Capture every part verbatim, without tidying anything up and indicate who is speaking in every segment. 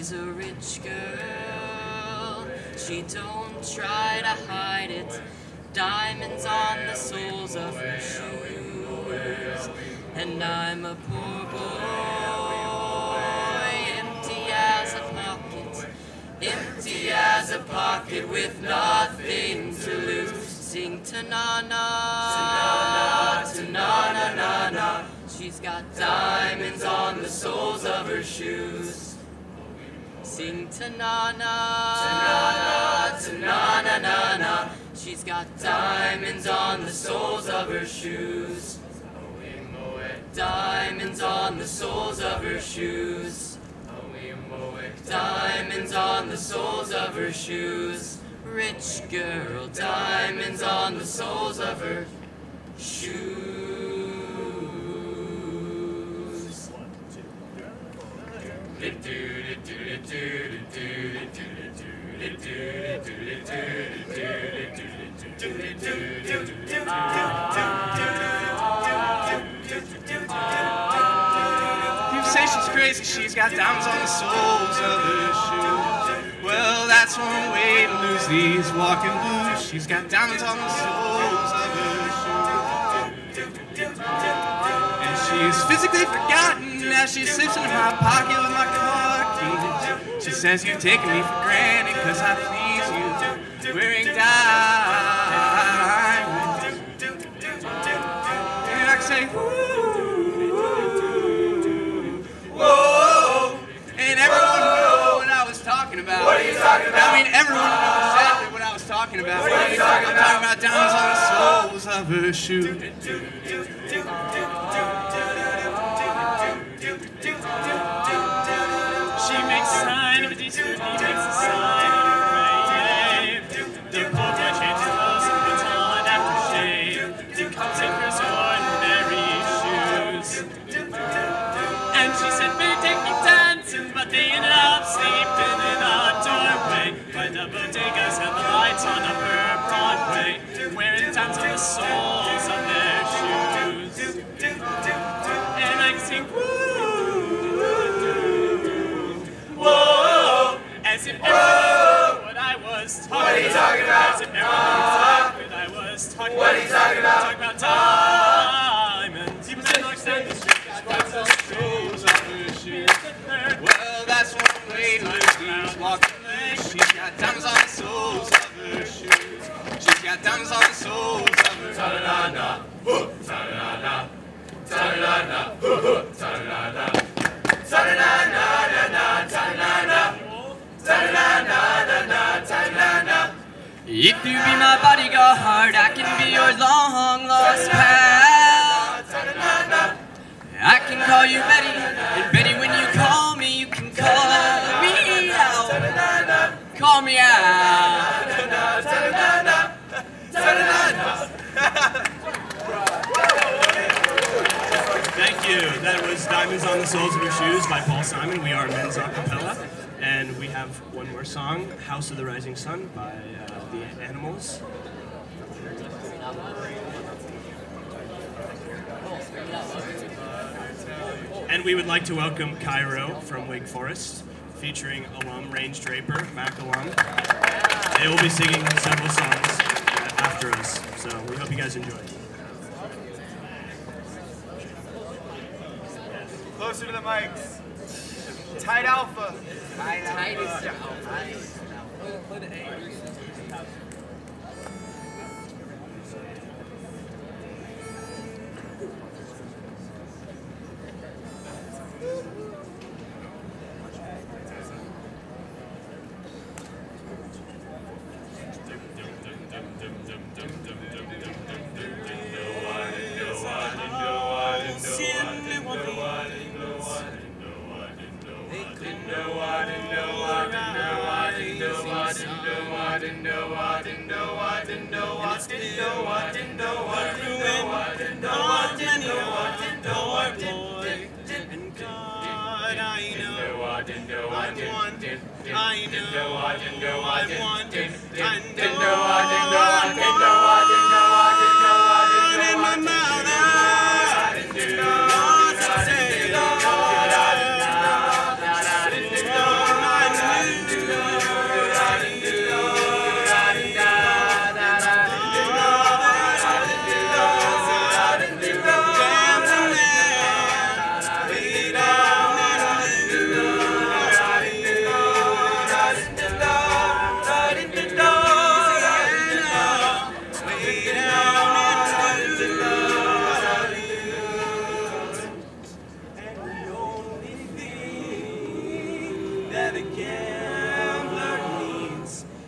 Speaker 1: She's a rich girl, she don't try to hide it. Diamonds on the soles of her shoes. And I'm a poor boy, empty as a pocket, empty as a pocket with nothing to lose. Sing ta-na-na, ta-na-na-na-na. She's got diamonds on the soles of her shoes. Sing ta-na-na, ta-na-na, ta-na-na-na-na. She's got diamonds on the soles of her shoes. Diamonds on the soles of her shoes. Diamonds on the soles of her shoes. Rich girl, diamonds on the soles of her shoes.
Speaker 2: People say she's crazy, she's got diamonds on the soles of her shoes. Well, that's one way to lose these walking blues. She's got diamonds on the soles of her shoes. And she's physically forgotten as she slips into my pocket with my car keys. She says you've taken me for granted cause I please you, wearing diamonds. And I can say, woo, whoa, and everyone knows what I was talking about.
Speaker 3: What are you talking about?
Speaker 2: I mean, everyone knows exactly what I was talking about.
Speaker 3: What are you talking
Speaker 2: I'm
Speaker 3: about?
Speaker 2: talking about diamonds on the soles of her shoes.
Speaker 4: She makes a sign of a decent, he makes a sign of a grave. The poor boy changes clothes and puts on aftershave to compensate for his ordinary shoes. And she said, baby, take me dancing, but they ended up sleeping in a doorway by the bodegas and the lights on up her Broadway, wearing diamonds on the soles of their shoes. And I can sing, woo, whoa, as if everyone knew what I was talking about.
Speaker 3: What are you talking about?
Speaker 4: As if everyone knew what I was talking
Speaker 3: What are you talking about?
Speaker 4: Talking about diamonds. People didn't understand this shit.
Speaker 2: Diamonds on the soles of her shoes. Well, that's one way to lose these walking blues. She's got diamonds on the soles of her shoes. She's got diamonds on the soles of her shoes.
Speaker 3: Ta-da-na-na, huh, ta-da-na-na, ta-da-na-na, huh, huh, ta-da-na-na, ta-da-na-na-na-na, ta-da-na-na, ta-da-na-na-na-na, ta-da-na-na.
Speaker 1: If you be my bodyguard, I can be your long lost pal. I can call you Betty, and Betty, when you call me, you can call me out. Call me out.
Speaker 4: Thank you. That was Diamonds on the Soles of Your Shoes by Paul Simon. We are Men's Acapella. And we have one more song, House of the Rising Sun by uh, The Animals. And we would like to welcome Chi Rho from Wake Forest, featuring Alum Rains Draper, Mac alum. They will be singing several songs uh, after us, so we hope you guys enjoy.
Speaker 5: Closer to the mics. Tight alpha.
Speaker 1: Tight alpha.
Speaker 4: I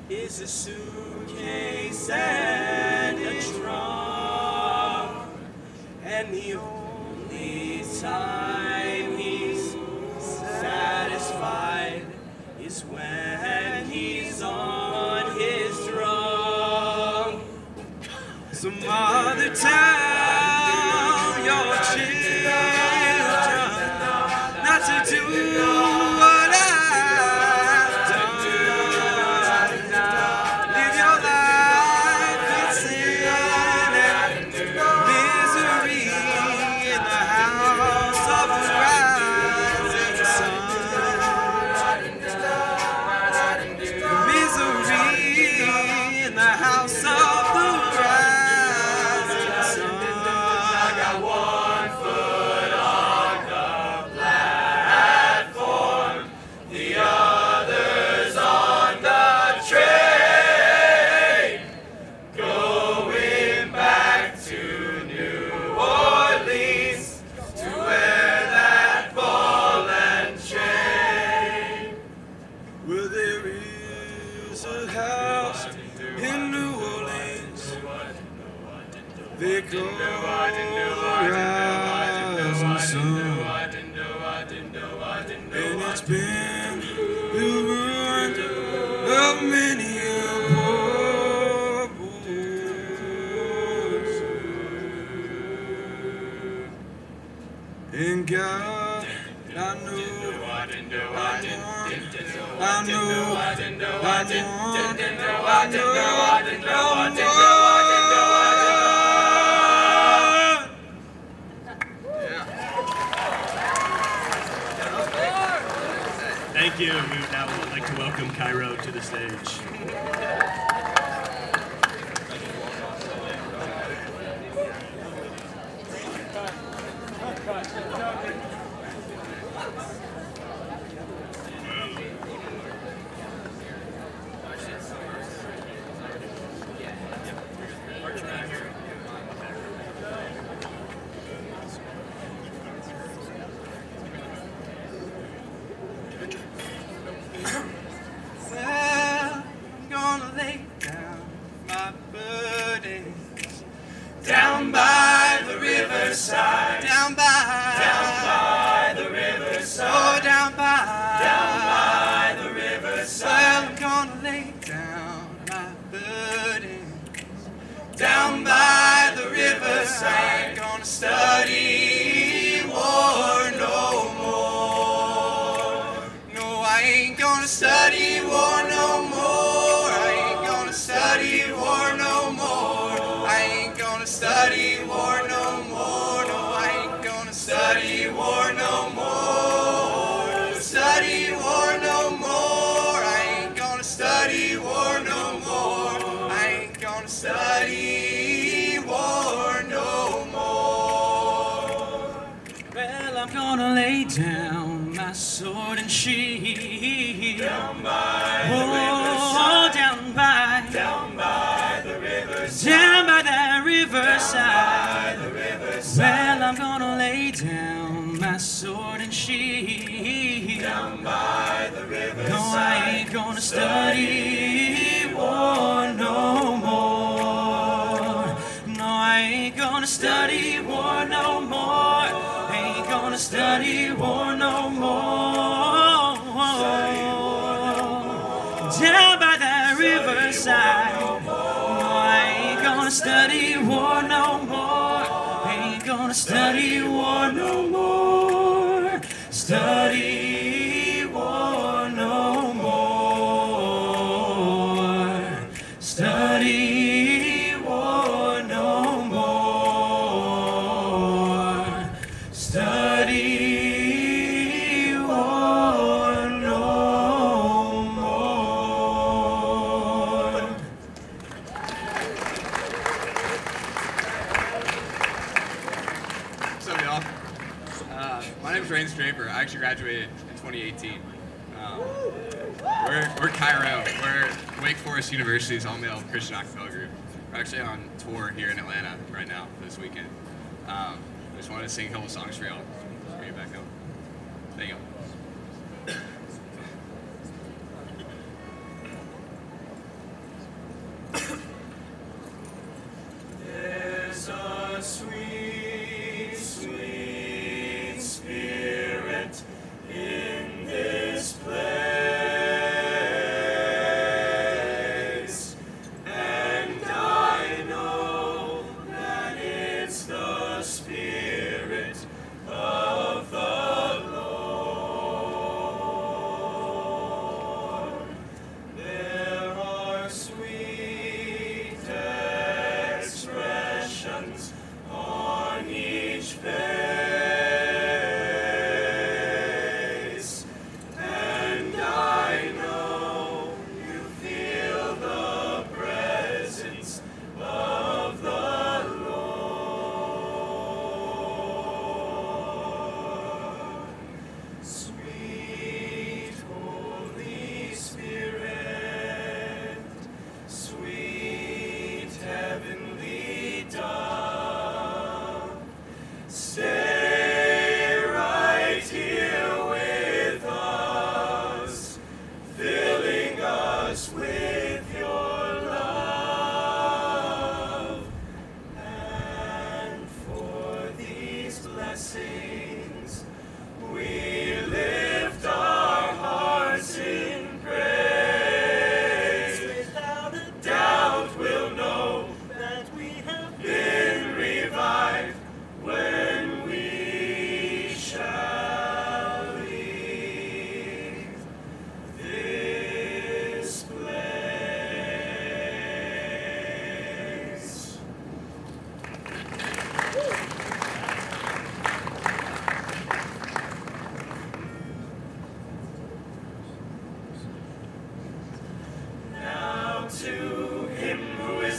Speaker 4: is a suitcase and a trunk, and the only time he's satisfied is when he's on his drum. Some other tell your children not to do what I've done. Live your life in sin and misery in the house of the rising sun. Misery in the house of the rising sun.
Speaker 3: I got one foot on the platform, the other's on the train, going back to New Orleans to wear that ball and chain.
Speaker 4: Well, there is a house in New Orleans they call Rising Sun, and it's been the ruin of many a poor boy. And God, I know, I know, I know, I know, I know, Thank you. We would now like to welcome Chi Rho to the stage.
Speaker 2: Well, I'm gonna lay down my burdens
Speaker 3: Down by the riverside,
Speaker 2: down by,
Speaker 3: down by the riverside,
Speaker 2: oh, down by,
Speaker 3: down by the riverside,
Speaker 2: well, I'm gonna lay down my burdens
Speaker 3: down by the riverside.
Speaker 2: I'm gonna study war no more. No, I ain't gonna study war no more. I ain't gonna study war no more. I ain't gonna study war no more. No, I ain't gonna study war no more. Study war no more. I ain't gonna study war no more. I ain't gonna study war no more.
Speaker 4: Well, I'm gonna lay down my sword and shield.
Speaker 3: Down by the
Speaker 4: Oh,
Speaker 3: riverside,
Speaker 4: down by,
Speaker 3: down by the riverside,
Speaker 4: down by that riverside.
Speaker 3: by the riverside,
Speaker 4: Well, I'm gonna lay down my sword and shield.
Speaker 3: down by the riverside.
Speaker 4: No, I ain't gonna study war no more. No, I ain't gonna study war no more. Ain't gonna study war no more. Down by that riverside. No, I ain't gonna study war no more. Ain't gonna study war no more. Study war no more. Study war no more. Study war no more.
Speaker 2: What's up, y'all? Uh, my name is Rains Draper. I actually graduated in twenty eighteen. Um, we're, we're Chi Rho. We're Wake Forest University's all-male Christian acapella group. We're actually on tour here in Atlanta right now for this weekend. Um, I just wanted to sing a couple songs for y'all. Just bring it back up. Thank you.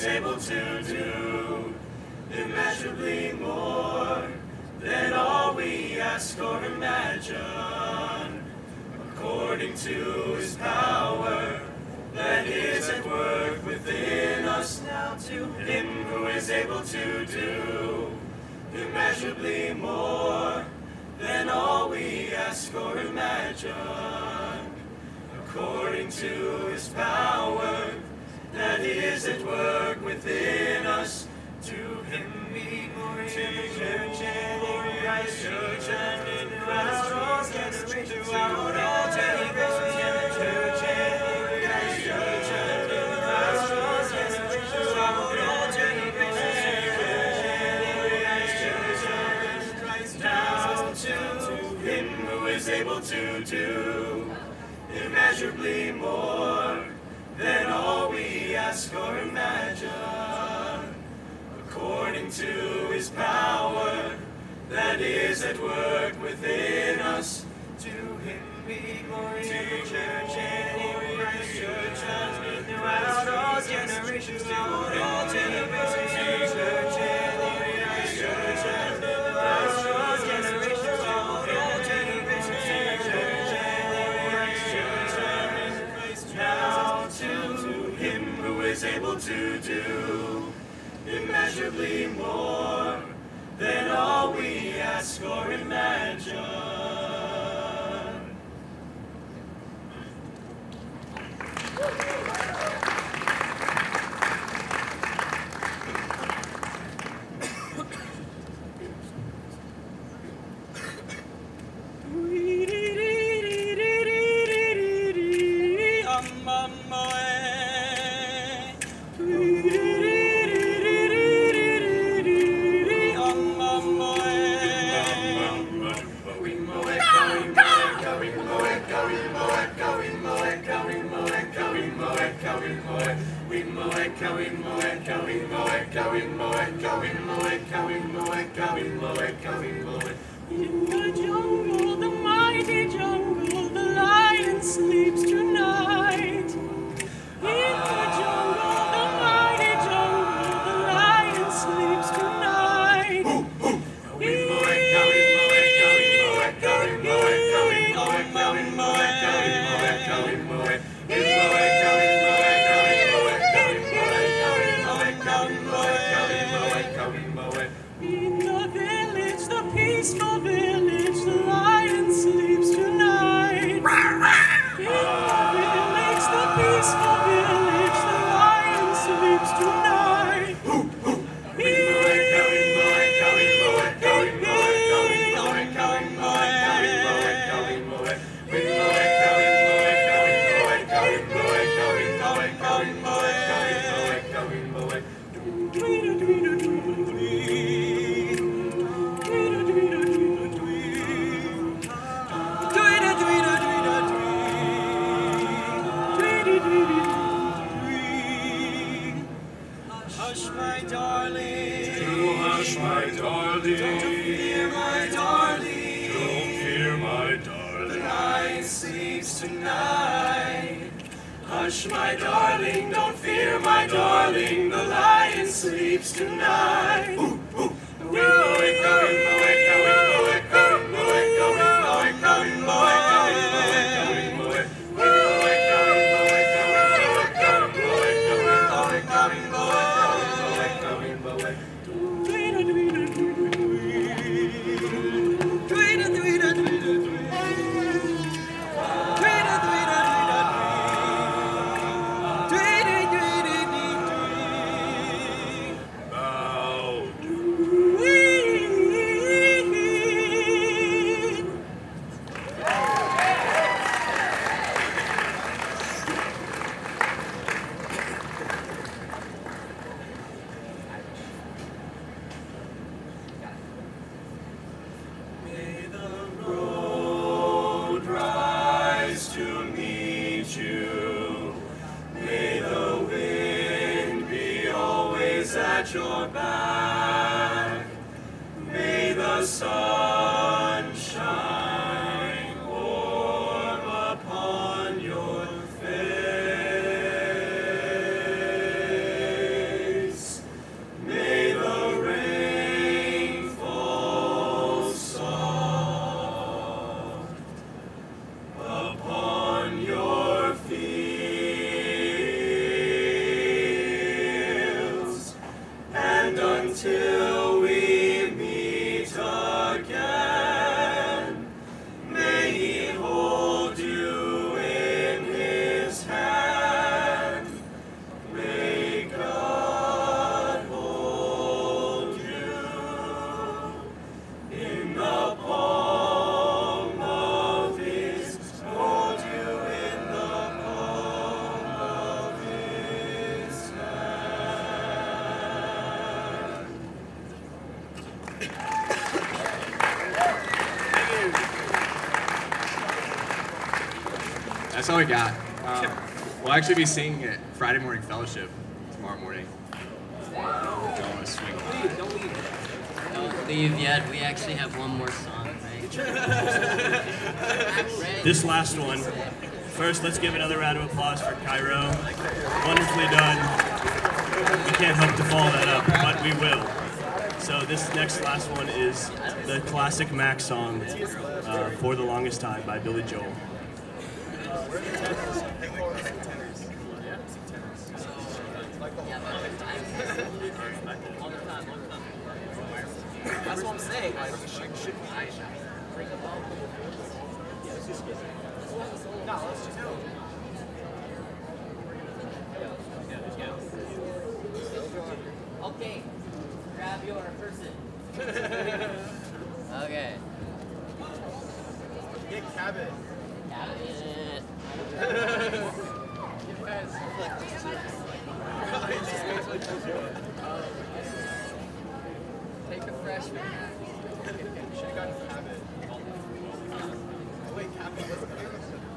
Speaker 3: able to do immeasurably more than all we ask or imagine, according to his power that is at work within us. Now to him who is able to do immeasurably more than all we ask or imagine, according to his power that is at work within us. To him be glory in the church and in Christ Jesus and in throughout all generations, throughout all generations in the church and in Christ Jesus and in throughout all generations, throughout all generations in the church and in Christ Jesus. Now to him who is able to do immeasurably more than all we ask or imagine, according to his power that is at work within us. To him be glory in the church and in Christ Jesus and throughout all generations, throughout all generations in the church and in Christ Jesus and throughout all generations, throughout all generations in the church and in Christ Jesus. Now to him who is able to do immeasurably more than all we ask or imagine.
Speaker 4: In the jungle, the mighty jungle, the lion sleeps tonight. In the jungle, the mighty jungle, the lion sleeps tonight. In the village, the peaceful village, the lion sleeps tonight. In the village, the peaceful village, the lion sleeps tonight. Hush, my darling.
Speaker 3: Oh, hush, my darling.
Speaker 4: Don't fear, my darling.
Speaker 3: Don't fear, my darling.
Speaker 4: The lion sleeps tonight. Hush, my darling. Don't fear, my darling. The lion sleeps tonight.
Speaker 3: Ooh, ooh. We know it, going, know it, going, know it, going, know it, going, know it, going, know it, going, know it, going, know it. We know it, going, know it, going, know it, going, know it, going, know it, going, know it, going, know it, going, know it. At your back, may the sun shine warm upon your face.
Speaker 2: That's all we got. Um, we'll actually be singing at Friday Morning Fellowship tomorrow morning. Don't want to swing by.
Speaker 1: Don't leave yet. We actually have one more song, right?
Speaker 4: This last one. First, let's give another round of applause for Chi Rho. Wonderfully done. We can't hope to follow that up, but we will. So this next last one is the classic Mac song, uh, For the Longest Time by Billy Joel.
Speaker 5: That's what I'm saying. Like, it should, should be. No, let's just go.
Speaker 1: Okay, grab your person. Okay.
Speaker 5: Get cabin.
Speaker 1: Cabinet.
Speaker 5: Take a freshman. Should have gotten cabin. Oh, wait, cabin wasn't there.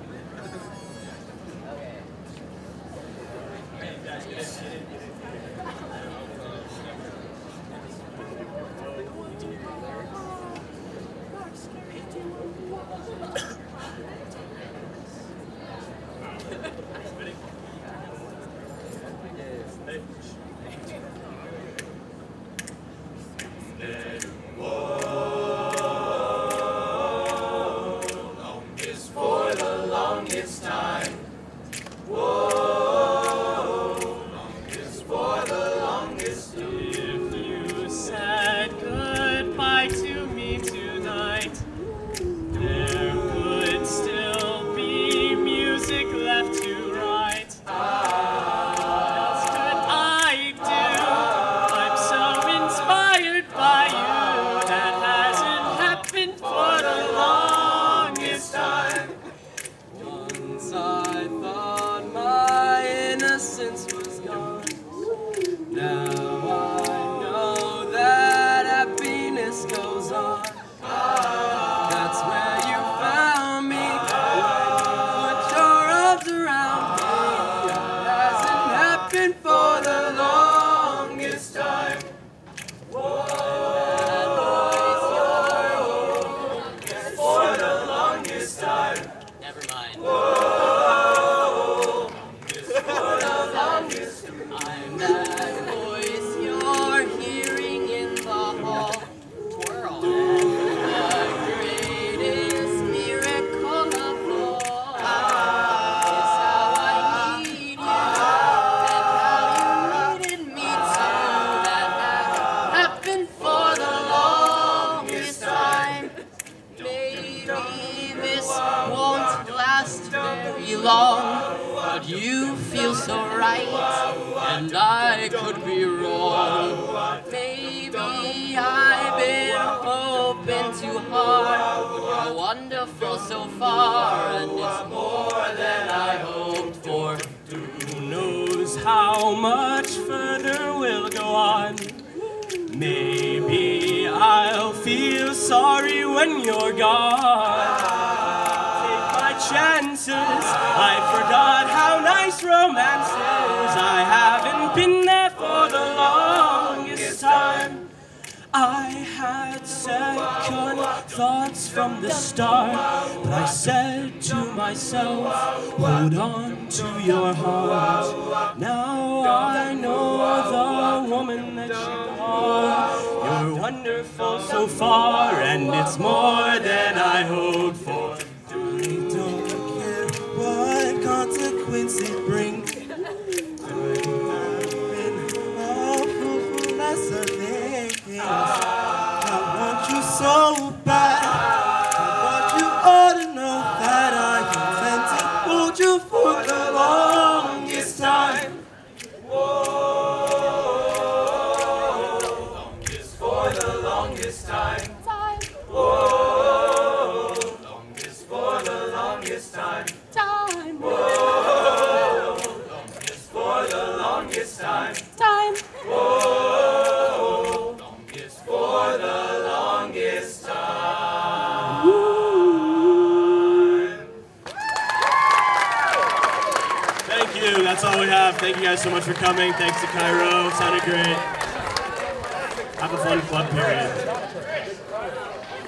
Speaker 4: From the start, but I said to myself, hold on to your heart. Now I know the woman that you are. You're wonderful so far, and it's more than I hoped for.
Speaker 6: I don't care what consequence it brings. I've been awful for lesser things. I want you so bad.
Speaker 4: do. That's all we have. Thank you guys so much for coming. Thanks to Chi Rho. Sounded great. Have a fun club period.